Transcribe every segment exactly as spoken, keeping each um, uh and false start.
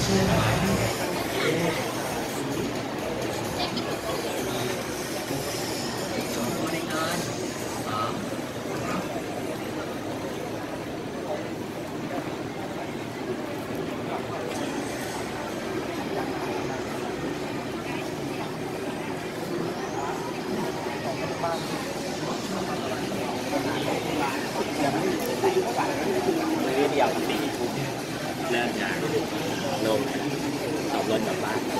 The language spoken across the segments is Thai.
เริ่มจากลงขับรถกลับบ้าน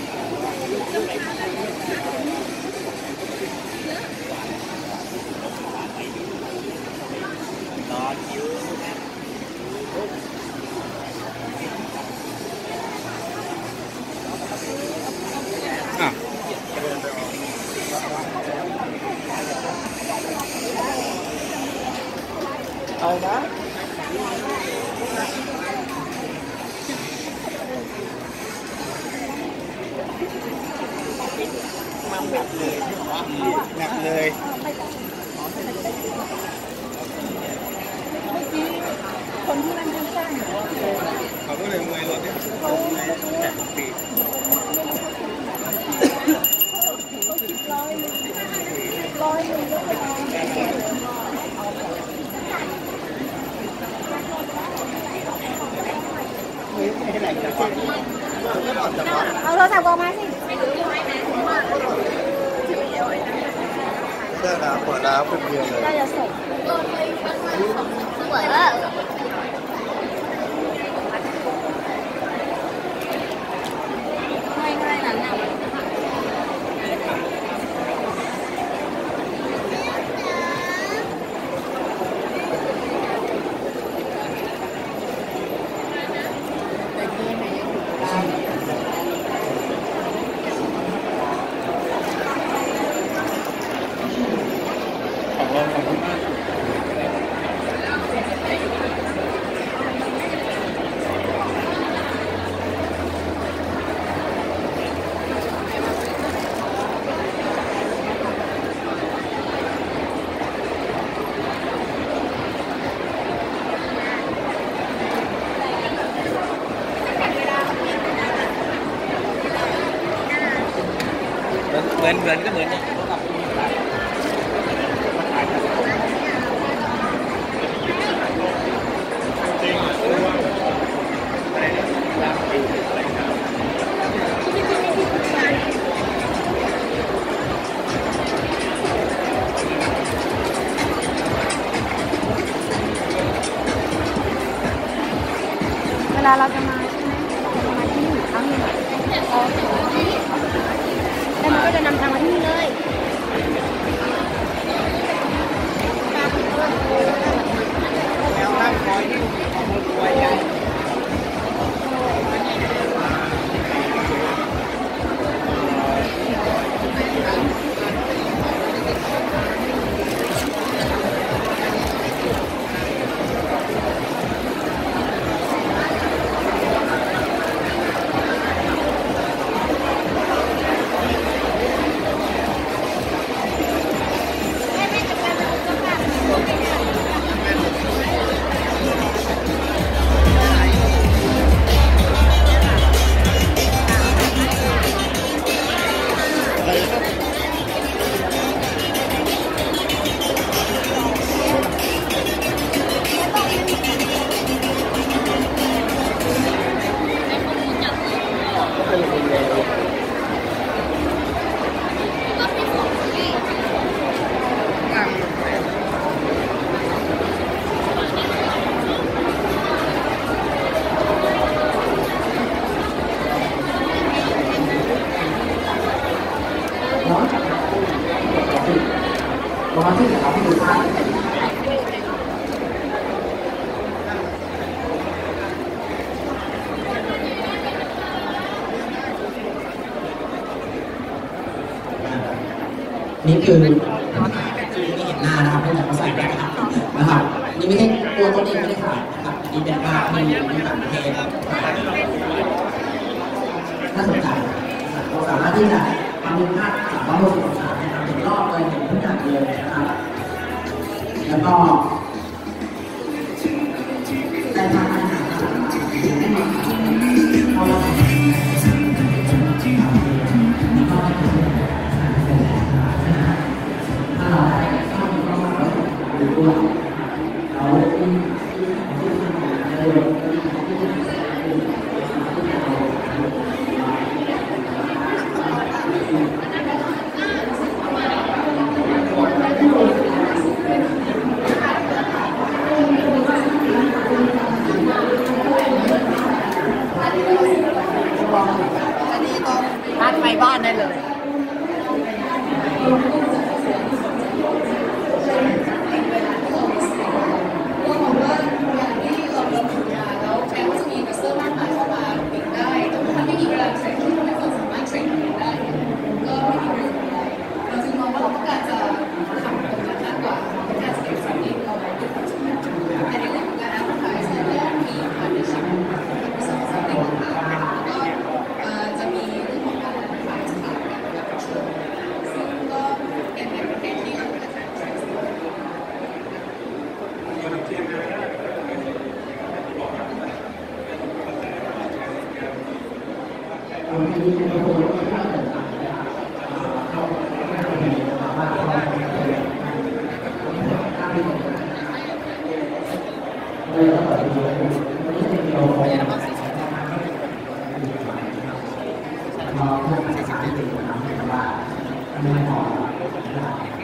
รอคิวอ่ะเอานะมันแบบเลยแบบเลยคนที่นั่งข้างๆเขาก็เลยมวยรถเนี่ยเขาแบบปีกเขาคิดร้อยร้อยหนึ่งก็พอเอาโทรศัพท์ออกมาสิเสื้อหนาวเปิดแล้วเพื่อนเดียวเลยน่าจะส่งสวยอ่ะง่ายๆนั้นน่ะของเราของคุณมากเหมือนเหมือนก็เหมือนเนี่ยเวลาเราจะมาใช่ไหมเราจะมาที่นี่ครั้งหนึ่งแล้วมันก็จะนำทางมาที่นี่เลยแล้วนั่งคอยที่คอยใหญ่ประมาณที่ไหนครับที่ดูภาพนี่คือที่เห็นหน้านะครับที่เขาใส่แว่นนะครับนี่ไม่ใช่ตัวต้นเองไม่ได้ขายนะครับนี่เป็นภาพที่ที่ต่างประเทศน่าสนใจเราสามารถที่จะทำเป็นภาพสามร้อยหกสิบองศาเห็นรอบเลยเห็นทุกอย่างเลยนะครับแล้วก็ได้ภาพอาหารได้มาเอาได้เลยพอพวกสารที่เป็นน้ำเป็นว่าไม่พอ